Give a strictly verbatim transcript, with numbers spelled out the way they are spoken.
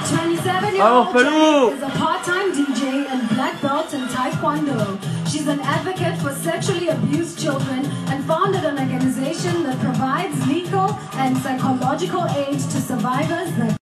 twenty-seven-year-old Jay is a part-time D J and black belt in Taekwondo. She's an advocate for sexually abused children and founded an organization that provides legal and psychological aid to survivors that